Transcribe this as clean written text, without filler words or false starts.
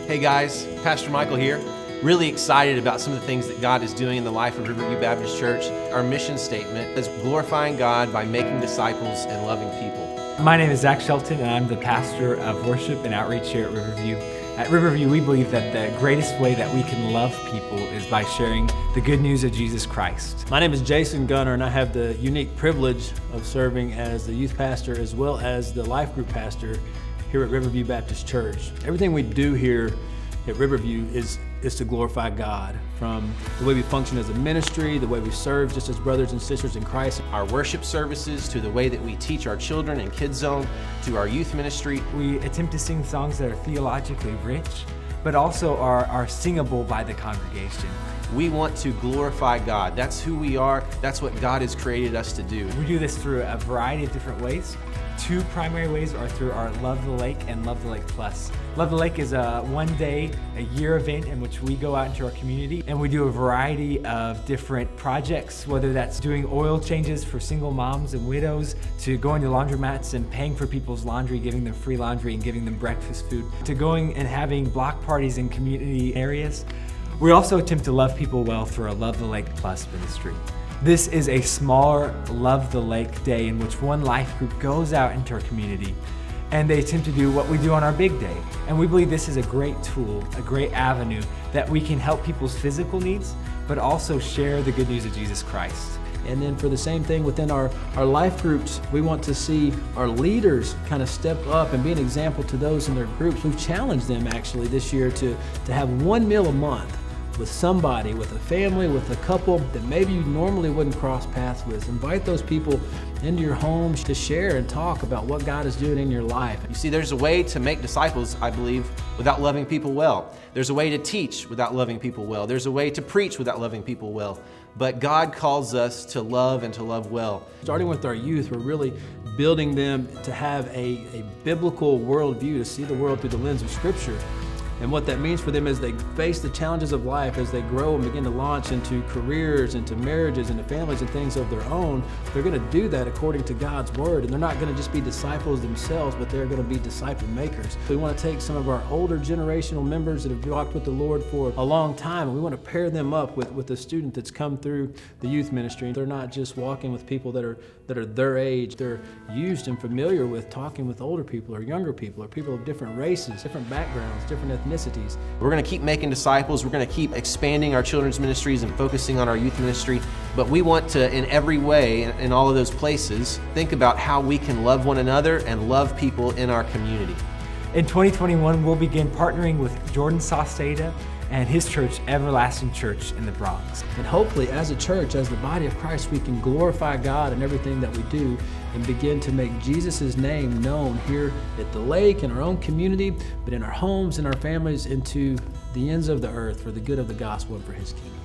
Hey guys, Pastor Michael here. Really excited about some of the things that God is doing in the life of Riverview Baptist Church. Our mission statement is glorifying God by making disciples and loving people. My name is Zach Shelton, and I'm the pastor of worship and outreach here at Riverview. At Riverview, we believe that the greatest way that we can love people is by sharing the good news of Jesus Christ. My name is Jason Gunner, and I have the unique privilege of serving as the youth pastor as well as the life group pastor here at Riverview Baptist Church. Everything we do here at Riverview is to glorify God, from the way we function as a ministry, the way we serve just as brothers and sisters in Christ. Our worship services, to the way that we teach our children in Kids Zone, to our youth ministry. We attempt to sing songs that are theologically rich, but also are singable by the congregation. We want to glorify God. That's who we are. That's what God has created us to do. We do this through a variety of different ways. Two primary ways are through our Love the Lake and Love the Lake Plus. Love the Lake is a one-day-a-year event in which we go out into our community and we do a variety of different projects, whether that's doing oil changes for single moms and widows, to going to laundromats and paying for people's laundry, giving them free laundry and giving them breakfast food, to going and having block parties in community areas. We also attempt to love people well through our Love the Lake Plus ministry. This is a smaller Love the Lake day in which one life group goes out into our community and they attempt to do what we do on our big day. And we believe this is a great tool, a great avenue that we can help people's physical needs, but also share the good news of Jesus Christ. And then for the same thing within our life groups, we want to see our leaders kind of step up and be an example to those in their groups. We've challenged them actually this year to have one meal a month with somebody, with a family, with a couple that maybe you normally wouldn't cross paths with. Invite those people into your homes to share and talk about what God is doing in your life. You see, there's a way to make disciples, I believe, without loving people well. There's a way to teach without loving people well. There's a way to preach without loving people well. But God calls us to love and to love well. Starting with our youth, we're really building them to have a biblical worldview, to see the world through the lens of Scripture. And what that means for them as they face the challenges of life, as they grow and begin to launch into careers, into marriages, into families and things of their own, they're going to do that according to God's Word. And they're not going to just be disciples themselves, but they're going to be disciple makers. We want to take some of our older generational members that have walked with the Lord for a long time, and we want to pair them up with a student that's come through the youth ministry. They're not just walking with people that are their age. They're used and familiar with talking with older people or younger people or people of different races, different backgrounds, different ethnicities. We're going to keep making disciples. We're going to keep expanding our children's ministries and focusing on our youth ministry. But we want to, in every way, in all of those places, think about how we can love one another and love people in our community. In 2021, we'll begin partnering with Jordan Sauceda and his church, Everlasting Church in the Bronx. And hopefully, as a church, as the body of Christ, we can glorify God in everything that we do and begin to make Jesus' name known here at the lake, in our own community, but in our homes and our families, into the ends of the earth for the good of the gospel and for His kingdom.